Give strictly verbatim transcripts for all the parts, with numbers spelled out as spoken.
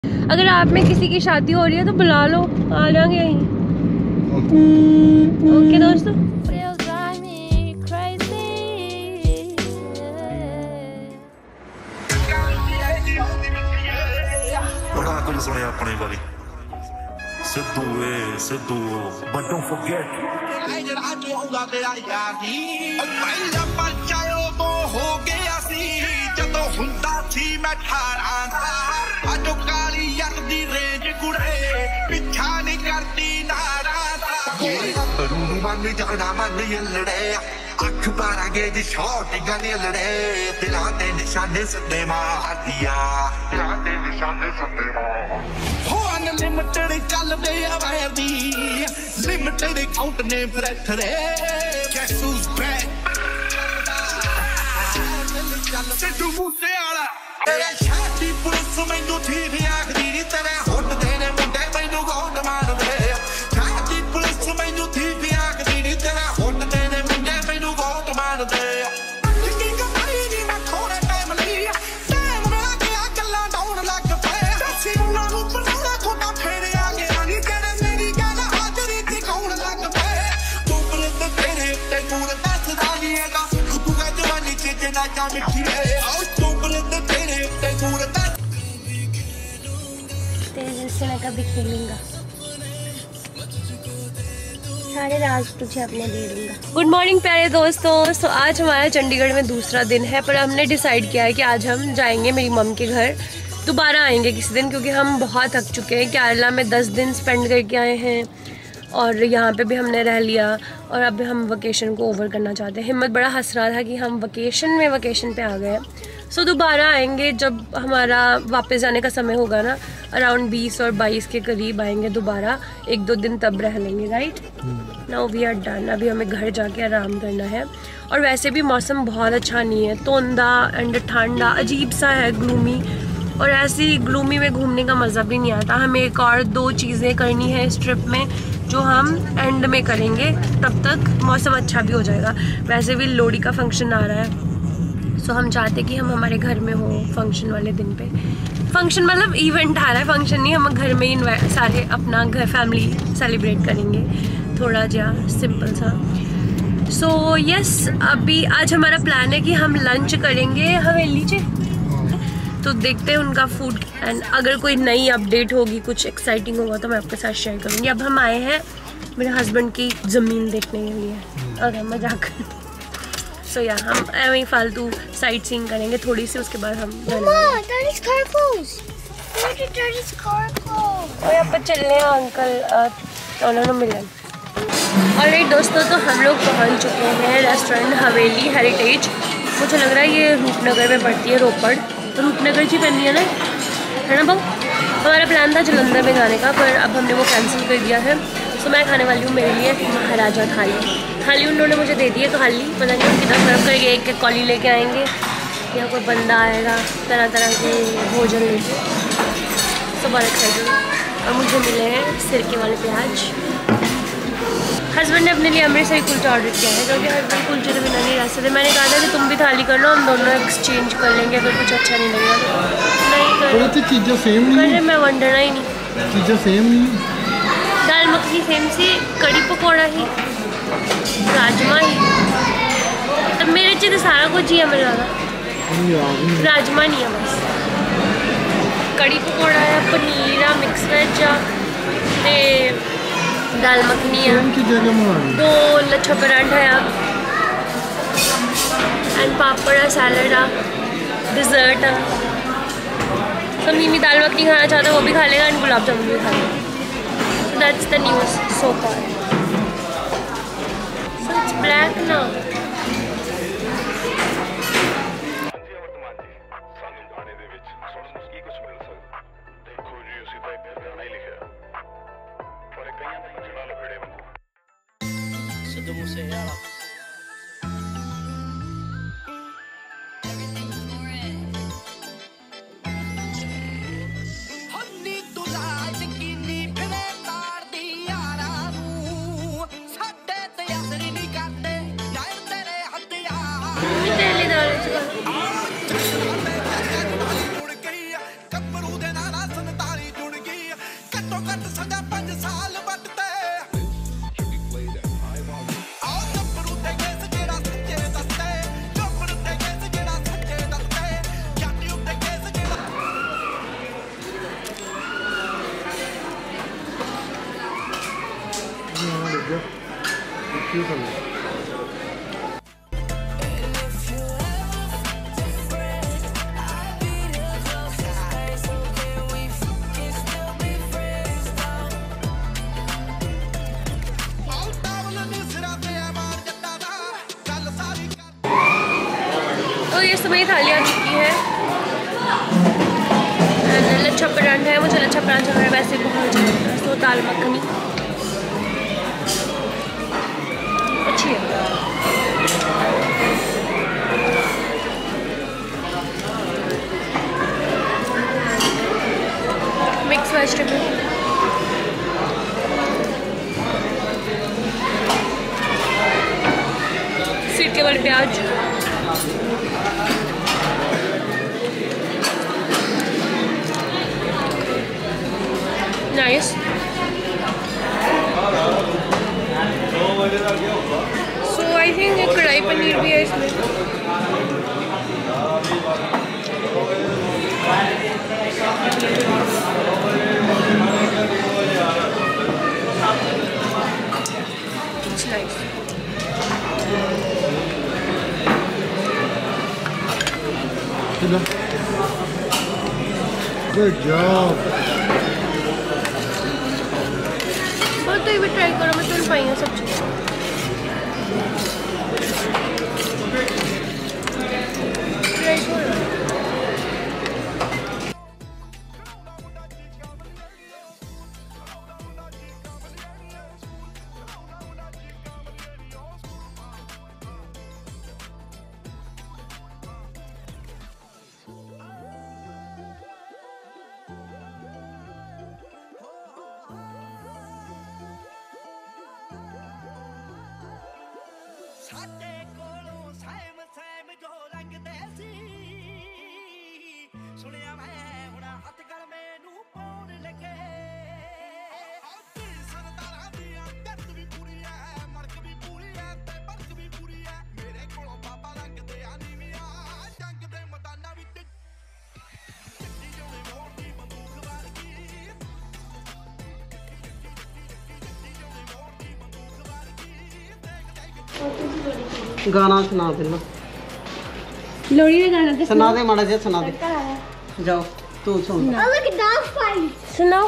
अगर आप में किसी की शादी हो रही है तो बुला लो, आ जाएंगे यहीं। ओके दोस्तों। सुने अपने वाली सिद्धू वे सिद्धू but don't forget ਜਿਹੜਾ ਅੱਜ ਆਉਂਦਾ ਤੇਰਾ ਯਾਰ ਨੀ ਪਹਿਲਾਂ ਪਰਚਾਇਓ ਤੋਂ ਹੋ ਗਿਆ ਸੀ ਜਦੋਂ ਹੁੰਦਾ ਸੀ ਮੈਂ ਠਾਰਾਂ ਦਾ ਅੱਜ ਕਾਲੀ ਯਾਰ ਦੀ ਰੇਂਜ ਕੁੜੇ ਪਿੱਛਾ ਨਹੀਂ ਕਰਦੀ ਨਾਰਾਂ ਦਾ ਰੂ ਮੰਨ ਜਾਣਾ ਮੰਨ ਯਲੜੇ ਅੱਖ ਬਾਰਾਂਗੇ ਦੀ ਸ਼ੌਟ ਗਾਨੇ ਲੜੇ ਦਿਲਾਂ ਤੇ ਨਿਸ਼ਾਨੇ ਸੱਦੇ ਮਾਰਦੀਆਂ ਦਿਲਾਂ ਤੇ ਨਿਸ਼ਾਨੇ ਸੱਦੇ ਮਾਰ ਹੋ ਅਨਲਿਮਿਟਡ ਚੱਲਦੇ ਆ ਵੈਰਦੀ ਲਿਮਿਟਡ ਕਾਊਂਟ ਨੇ ਫਰੈਥਰੇ guess who's back Sidhu Moose ਵਾਲਾ ਤੇਰੇ ਛਾਤੀ ਪੁਲਿਸ ਮੈਨੂੰ ਠੀਕ ਆਖਦੀ ਨੀ ਤੇਰੇ ਹੁੱਟ ਦੇ ਨੇ ਮੁੰਡੇ ਮੈਨੂੰ ਗੋਡ ਮਾਰਦੇ ਛਾਤੀ ਪੁਲਿਸ ਮੈਨੂੰ ਠੀਕ ਆਖਦੀ ਨੀ ਤੇਰੇ ਹੁੱਟ ਦੇ ਨੇ ਮੁੰਡੇ ਮੈਨੂੰ ਗੋਡ ਮਾਰਦੇ तेरे दिल से मैं कभी खेलूंगा, सारे राज तुझे अपने दे दूंगा। गुड मॉर्निंग प्यारे दोस्तों। सो आज हमारा चंडीगढ़ में दूसरा दिन है, पर हमने डिसाइड किया है कि आज हम जाएंगे मेरी मम के घर, दोबारा आएंगे किसी दिन, क्योंकि हम बहुत थक चुके हैं। केरला में दस दिन स्पेंड करके आए हैं और यहाँ पे भी हमने रह लिया और अब हम वकेशन को ओवर करना चाहते हैं। हिम्मत बड़ा हंस रहा था कि हम वकेशन में वकेशन पे आ गए हैं। सो दोबारा आएंगे जब हमारा वापस जाने का समय होगा ना, अराउंड बीस और बाईस के करीब आएंगे दोबारा, एक दो दिन तब रह लेंगे। Right now we are done. अभी हमें घर जाके आराम करना है। और वैसे भी मौसम बहुत अच्छा नहीं है, तोंदा एंड ठंडा अजीब सा है, ग्लूमी, और ऐसी ग्लूमी में घूमने का मज़ा भी नहीं आता। हमें एक और दो चीज़ें करनी है इस ट्रिप में जो हम एंड में करेंगे, तब तक मौसम अच्छा भी हो जाएगा। वैसे भी लोहड़ी का फंक्शन आ रहा है, सो हम चाहते कि हम हमारे घर में हो फंक्शन वाले दिन पे। फंक्शन मतलब इवेंट आ रहा है, फंक्शन नहीं, हम घर में ही सारे अपना घर फैमिली सेलिब्रेट करेंगे, थोड़ा जा सिंपल सा। सो so, यस yes, अभी आज हमारा प्लान है कि हम लंच करेंगे हवेली से, तो देखते हैं उनका फूड। एंड अगर कोई नई अपडेट होगी, कुछ एक्साइटिंग होगा तो मैं आपके साथ शेयर करूँगी। अब हम आए हैं मेरे हस्बैंड की ज़मीन देखने के लिए, अगर मजाक सो so, या yeah, हम ऐसे फालतू साइट सीइंग करेंगे थोड़ी सी, उसके बाद हम और यहाँ पर चल रहे हैं अंकल उन्होंने मिलन। ऑलराइट दोस्तों, तो हम लोग पहुँच चुके हैं रेस्टोरेंट हवेली हेरिटेज। मुझे लग रहा है ये रूपनगर में पड़ती है, रोपड़ तो रूपनगर जी पहनी है ना, है ना भाऊ। हमारा प्लान था जलंधर में जाने का, पर अब हमने वो कैंसिल कर दिया है। सो मैं खाने वाली हूँ मेरे लिए महाराजा थाली। थाली उन्होंने मुझे दे दी है, खाली पता नहीं कितना सर्व करके एक एक कॉली लेके आएंगे या कोई बंदा आएगा तरह तरह के भोजन लेके। सो बहुत एक्साइटेड हूँ। और मुझे मिले हैं सिरके वाले प्याज। हस्बैंड ने अपने लिए अमृतसरी कुलचा ऑर्डर किया है, क्योंकि हस्बैंड कुलचे तो बिना नहीं रह सकते। मैंने कहा था कि तुम भी थाली कर लो, हम दोनों एक्सचेंज कर लेंगे अगर कुछ अच्छा नहीं लगेगा तो। नहीं कर चीज़ें सेम नहीं मैं वंडना ही नहीं, चीज़ें सेम नहीं। दाल मखनी सेम सी, कड़ी पकौड़ा ही, राजमा ही, तब मेरे च तो सारा कुछ ही है। मेरे ज़्यादा राजमा नहीं है, बस कड़ी पकौड़ा है, पनीर है, मिक्स वेज है, दाल मखनी है, दो लच्छा पराठा है एंड पापड़ है, सैलड है, डिज़र्ट है। तो मीमी दाल मखनी खाना चाहता है वो भी खा लेगा एंड गुलाब जामुन भी खा लेगा। So that's the news so far. So it's black now. ਘੱਟੋ ਘੱਟ ਸਜ਼ਾ ਪੰਜ ਸਾਲ ਵੱਟਦੇ ਆਓ ਗੱਭਰੂ ਤੇ ਕੇਸ ਜਿਹੜਾ ਸੱਚੇ ਦੱਸਦੇ ਗੱਭਰੂ ਤੇ ਕੇਸ ਜਿਹੜਾ ਸੱਚੇ ਦੱਸਦੇ ਜੱਟ ਉੱਤੇ ਕੇਸ ਜਿਹੜਾ ਕੀ ਕਰਨਾ तो ये समय थाली आ चुकी है। लच्छा परांठा है, मुझे लच्छा परांठा है वैसे बहुत अच्छा लगता है। तो दाल मखनी अच्छी है। मिक्स वेजिटेबल सीटे वाले प्याज नाइस। सो आई थिंक एक कढ़ाई पनीर भी है इसमें। It's nice. Good job. तो ये भी ट्राई करो, मैं तुम पाई हूँ सब चीज़। ਸਾਡੇ ਕੋਲੋਂ ਸੈਮ ਸੈਮ ਜੋ ਲੰਘਦੇ ਸੀ ਸੁਣਿਆ ਮੈਂ ਹੁਣ ਹੱਥ ਗਲ ਮੈਨੂੰ ਪਾਉਣ ਲੱਗੇ ਸਰਦਾਰਾਂ ਦੀਆਂ ਜੱਟ ਵੀ ਪੂਰੀ ਐ ਮਰਕ ਵੀ ਪੂਰੀ ਐ ਤੇ ਬਰਕ ਵੀ ਪੂਰੀ ਐ ਮੇਰੇ ਕੋਲੋਂ ਬਾਬਾ ਲੰਘਦੇ ਆ ਨੀਵੀਆਂ ਜੰਗ ਦੇ ਮੈਦਾਨਾਂ ਵਿੱਚ ਚਿੱਟੀ ਜੋਨੇ ਮੋੜ ਦੀ ਬੰਦੂਕ ਵਰਗੀ गाना सुना पहला लोहड़ी का गाना तो सुना दे माड़ा जिहा सुना दे जाओ तू सुन सुनाओ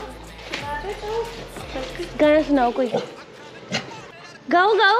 गाना सुनाओ कोई गाओ गाओ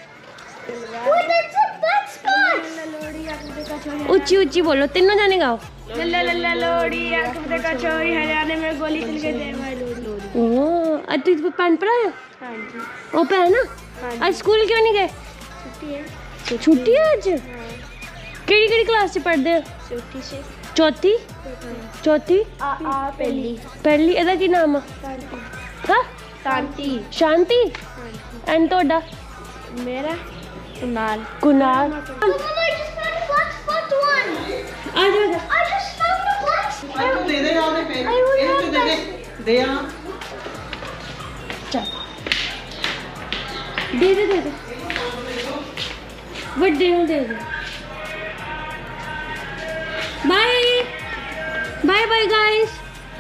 ऊंची ऊंची बोलो तीनों जाने गाओ लल्ला लल्ला लोड़ी अकबर का चोरी हरियाणा में गोली चल गई जय माई लोड़ी ओ आज तू भैन भरा है हाँ जी ओ भैन आज स्कूल क्यों नहीं गए छुट्टी है छुट्टी है आज केड़ी केड़ी क्लास च पढ़दे हो छुट्टी से चौथी चौथी आ आ पहली पहली एदा की नाम है शांति हाँ शांति शांति एंड तोड़ा मेरा कुनाल कुनाल आ जा तू दे दे यार पे ये तो दे दे दे आ चल दे दे दे दे बर्थडे ਨੂੰ दे दे bye bye bye guys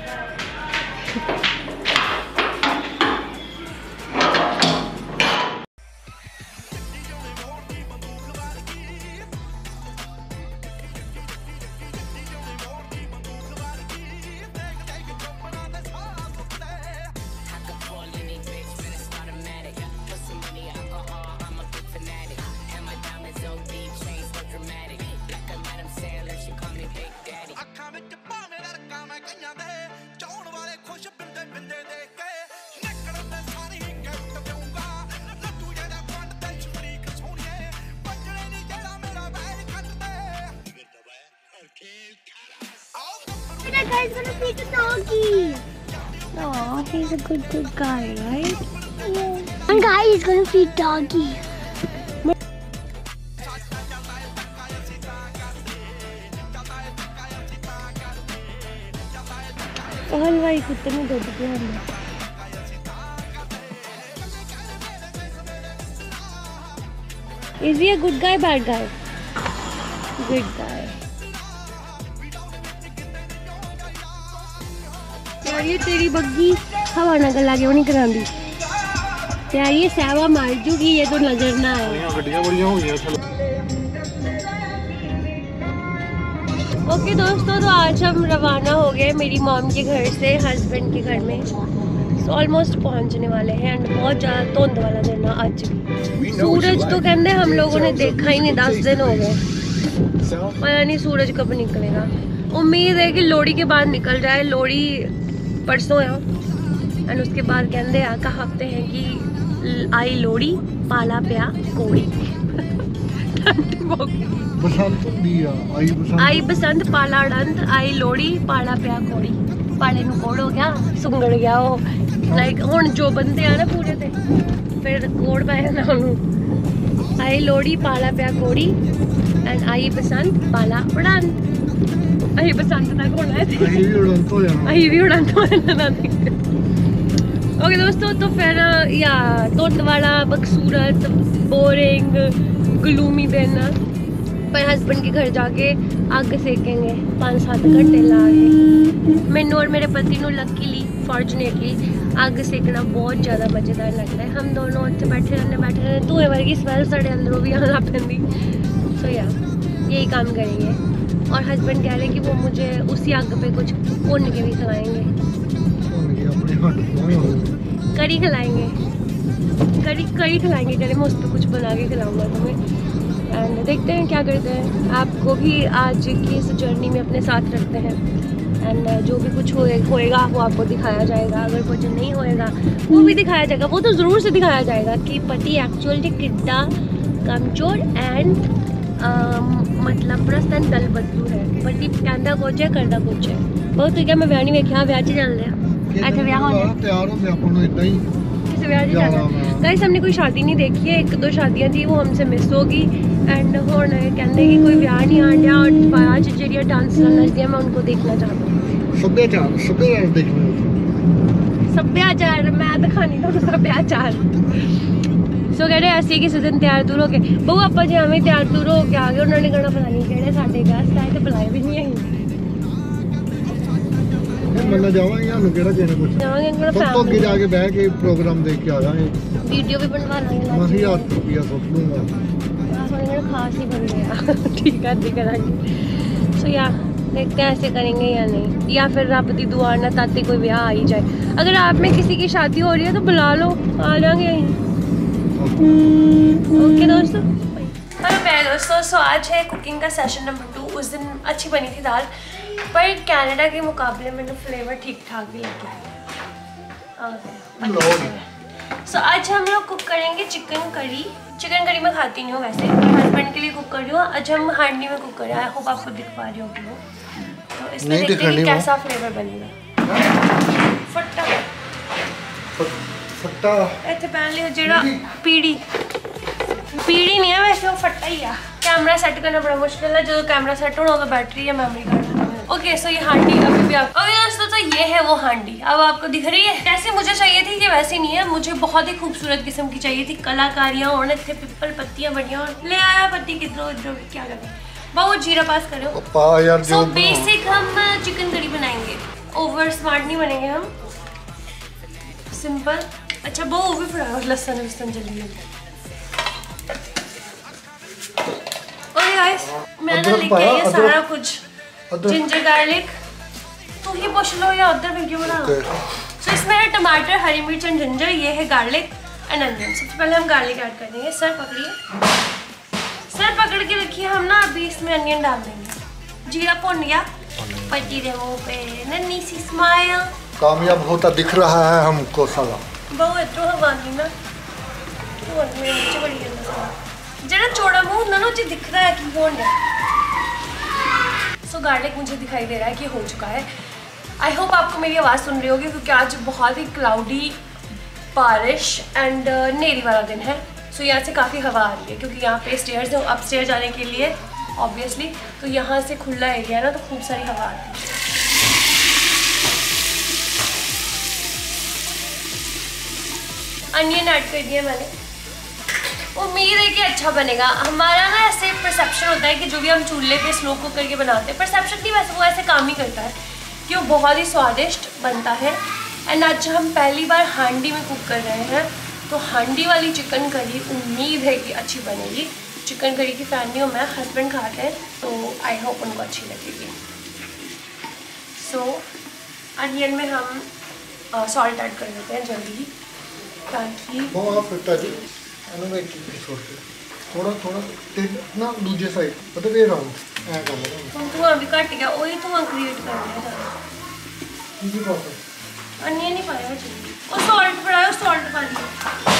That guy's gonna feed the doggy. Oh, he's a good, good guy, right? Yeah. One guy is gonna feed doggy. हलवाई कुत्ते ने दूध पिया Is he a good guy, bad guy? Good guy. यार ये तेरी बग्गी हवा ना गला के नहीं करांदी। यार ये सावा मार जूगी, ये तो नजर ना आए। गड्डियां बड़ियां हो गई। ओके दोस्तों, तो आज हम रवाना हो गए मेरी मॉम के घर से हस्बैंड के घर में। ऑलमोस्ट so, पहुंचने वाले हैं एंड बहुत ज़्यादा धुंध वाला दिन है आज भी। सूरज तो कहते हम लोगों ने देखा ही नहीं, दस दिन हो गए, पता नहीं सूरज कब निकलेगा। उम्मीद है कि लोहड़ी के बाद निकल जाए। लोहड़ी परसों है एंड उसके बाद कहते आ कहते हैं कि आई लोहड़ी पाला प्या कोड़ी। बसंत आई बसंत आई बसंत पाला डंत आई लोहड़ी पाला प्या कोड़ी। पाले नूं कोड़ हो गया, सुंगड़ गया वो। लाइक हुण जो बंदे आ ना पूरे ते फिर कोड़ पाया ना उन्होंने। आई लोहड़ी पाला प्या कोड़ी एंड आई बसंत पाला उड़ान। आई बसंत तक होना है, आई भी उड़ान तो जाना, आई भी उड़ान तो जाना। ओके दोस्तों, तो फिर या धुंध वाला बदसूरत बोरिंग ग्लूमी दिन पर हस्बैंड के घर जाके आग सेकेंगे पाँच सात घंटे ला के। मैनू और मेरे पति को लकीली फॉर्चुनेटली आग सेकना बहुत ज़्यादा मज़ेदार लगता है। हम दोनों उत्थे बैठे रहने बैठे रहने धुएं वर्गी स्मैल साढ़े अंदरों भी आना पैंदी। सो या यही काम करेंगे और हस्बैंड कह रहे हैं कि वो मुझे उसी आग पे कुछ भुन के भी खिलाएंगे, कड़ी खिलाएंगे, कड़ी कड़ी खिलाएंगे। कह रहे मैं उस पर कुछ बना के खिलाऊँगा तुम्हें एंड देखते हैं क्या करते हैं। आपको भी आज की इस जर्नी में अपने साथ रखते हैं एंड जो भी कुछ होए, होएगा वो आपको दिखाया जाएगा। अगर कुछ नहीं होएगा वो भी दिखाया जाएगा, वो तो ज़रूर से दिखाया जाएगा कि पति एक्चुअली कितना कमजोर एंड मतलब प्रस्तन दल बदलू है। पति कहता कुछ है करता कुछ है। बहुत तो क्या मैं व्याह नहीं वेख्या, व्याह च चल रहा अच्छा व्याह होने तैयार हो गया अपन इतना ही किसी व्याह च जाना। गाइस हमने कोई शादी नहीं देखी है, एक दो शादियाँ थी वो हमसे मिस होगी एंड हुण कहते कि कोई ब्याह नहीं आन दिया और बाद जी डांस नचदियाँ मैं उनको देखना चाहता हूँ। सभ्याचार सभ्याचार देखना, सभ्याचार मैं दिखानी तो सभ्याचार। सो कह रहे ऐसे किसी दिन तैयार तुर हो के बहु आप जी हमें तैयार तुर हो के आ गए। उन्होंने कहना पता नहीं कि साढ़े गेस्ट आए तो बुलाए भी नहीं है। मैं जावांगे ਸਾਨੂੰ ਕਿਹੜਾ ਕਿਹਨੇ ਕੁਝ ਜਾਵਾਂਗੇ ਸਭ ਤੋਂ ਅੱਗੇ ਜਾ ਕੇ ਬਹਿ ਕੇ ਪ੍ਰੋਗਰਾਮ ਦੇਖ ਕੇ ਆ ਜਾਵਾਂਗੇ। ਵੀਡੀਓ ਵੀ ਬਣਵਾ ਲਾਂਗੇ। ਮੈਂ ਹਜ਼ਾਰ ਰੁਪਿਆ ਸੁੱਟ ਲੂੰਗਾ। खास ही बन गया। ठीक है दिख रहा। सो या देखते हैं ऐसे करेंगे या नहीं, या फिर रब की दुआ ना ताते कोई ब्याह आ ही जाए। अगर आप में किसी की शादी हो रही है तो बुला लो, आ जाएंगे यहीं। ओके दोस्तों, हेलो प्यारे दोस्तों। सो आज है कुकिंग का सेशन नंबर टू। उस दिन अच्छी बनी थी दाल, पर कनाडा के मुकाबले में फ्लेवर ठीक ठाक भी लग गया। सो so, आज हम लोग कुक करेंगे चिकन करी। चिकन करी मैं खाती नहीं हूँ वैसे, हस्बैंड के लिए कुक कर रही हूँ। आज हम हांडी में कुक कर रहे हैं। आई होप आपको दिख पा रही होगी वो। तो इसमें देखते हैं कि कैसा फ्लेवर बनेगा। फट्टा फट्टा इतने पहले जेड़ा पीड़ी पीड़ी नहीं है वैसे, वो फट्टा ही है। कैमरा सेट करना बड़ा मुश्किल है, जो कैमरा सेट होना होगा बैटरी या मेमोरी कार्ड। ओके सो ये हांडी अभी भी आप ओके दोस्तों, तो ये है वो हांडी। अब आपको दिख रही है जैसे मुझे चाहिए थी, ये वैसे नहीं है। मुझे बहुत ही खूबसूरत किस्म की चाहिए थी, कलाकारियाँ और थे पिपल पत्तियाँ बढ़िया। ले आया पत्ती किधरों इधरों, क्या करें बहुत जीरा पास करो। सो बेसिक हम चिकन करी बनाएंगे, ओवर स्मार्ट नहीं बनेंगे हम, सिंपल। अच्छा बहुत भी फ्राई और लहसुन वसन जल्दी। ओके गाइस मैंने लेके आई है सारा कुछ, जिंजर गार्लिक। तू ही पूछ लो या उधर वीडियो बना। सो इसमें है टमाटर, हरी मिर्च एंड जिंजर। ये है गार्लिक एंड अनियन। सबसे पहले हम गार्लिक ऐड कर देंगे। सर पकड़िए, सर पकड़ के रखिए। हम ना अभी इसमें अनियन डाल देंगे। जीरा भुन गया, पति दे मुंह पे नन्ही सी स्माइल। कामयाब होता दिख रहा है हमको साला। बहु इधरों हवानी ना तो मेरे नीचे बड़ी गंदा जरा चौड़ा मुंह ना नो जी दिख रहा है कि हो गया। सो गार्लिक मुझे दिखाई दे रहा है कि हो चुका है। आई होप आपको मेरी आवाज़ सुन रही होगी, क्योंकि आज बहुत ही क्लाउडी बारिश एंड नेरी वाला दिन है। सो यहाँ से काफ़ी हवा आ रही है, क्योंकि यहाँ पे स्टेयर्स हैं अपस्टेयर जाने के लिए ऑब्वियसली। तो यहाँ से खुला एरिया है ना, तो खूब सारी हवा आ रही है। अनियन ऐड कर दिया मैंने। उम्मीद है कि अच्छा बनेगा। हमारा ना ऐसे परसेप्शन होता है कि जो भी हम चूल्हे पे स्लो कुक करके बनाते हैं, परसेप्शन नहीं वैसे वो ऐसे काम ही करता है कि वो बहुत ही स्वादिष्ट बनता है। एंड आज हम पहली बार हांडी में कुक कर रहे हैं, तो हांडी वाली चिकन करी उम्मीद है कि अच्छी बनेगी। चिकन करी की फैन नहीं हूँ मैं, हस्बैंड खाते हैं, तो आई होप उनको अच्छी लगेगी। सो अनियन में हम सॉल्ट ऐड कर देते हैं जल्दी, ताकि थोड़ा थोड़ा ना दूसरे साइड मतलब ये राउंड ऐ कर लो। धुआं भी घट गया, वही धुआं क्रिएट कर रहा है। अनियन नहीं पाया चाहिए, और सॉल्ट पड़ा, सॉल्ट पा दिया।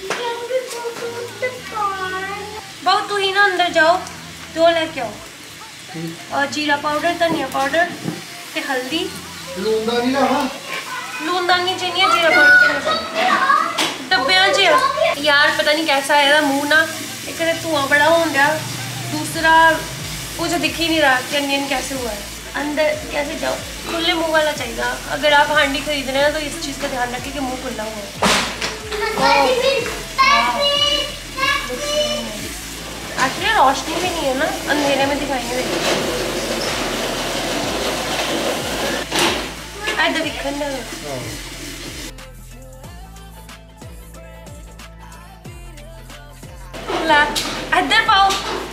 बहुत तू ही ना अंदर जाओ, दो लेके आओ, और जीरा पाउडर, धनिया पाउडर ते हल्दी। लून दानी ना, हाँ लून दानी चाहिए, जीरा पाउडर डब्बियां च यार। पता नहीं कैसा है मुँह ना, एक धुआं बड़ा हो गया, दूसरा मुझे दिख ही नहीं रहा कि अनियन कैसे हुआ है। अंदर कैसे जाओ, खुले मुंह वाला चाहिए। अगर आप हांडी खरीद रहे हैं तो इस चीज़ का ध्यान रखें कि मुंह खुला हुआ है। एक्चुअली रोशनी भी नहीं है ना, अंधेरे में दिखाएंगे। इधर दिखन इधर पाओ,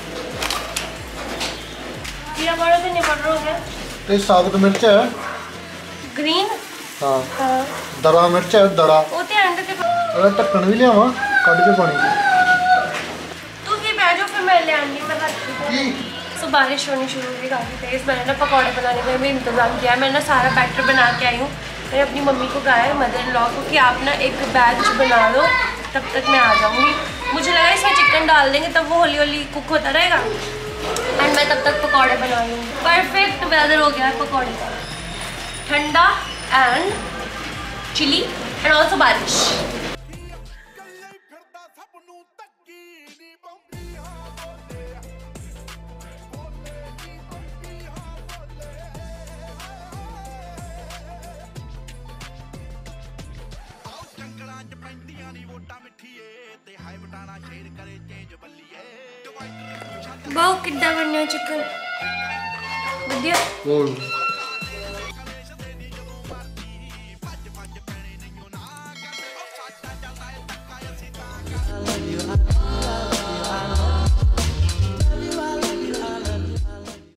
जीरा पाउडर से नहीं पड़ रहा हो गया। ये साबुत मिर्च है ग्रीन, हाँ हाँ दड़ा मिर्च है, दड़ा। वो ते एंड ते अरे ढक्कन भी लियावा कट के पानी तू ही बैठो, फिर मैं ले आनी, मैं रखती हूँ। सो बारिश होनी शुरू हुई काफ़ी तेज़। मैंने ना पकौड़े बनाने का भी इंतज़ाम किया है। मैंने ना सारा बैटर बना के आई हूँ। मैंने अपनी मम्मी को कहा है, मदर इन लॉ को, कि आप ना एक बैच बना लो, तब तक मैं आ जाऊँगी। मुझे लगा इसमें चिकन डाल देंगे तब वो हौली हौली कुक होता रहेगा, एंड मैं तब तक पकौड़े बना लूँगी। परफेक्ट वेदर हो गया है पकौड़े का, ठंडा एंड चिली एंड ऑल्सो बारिश। बहुत किड्डा बनना चिकन, बढ़िया।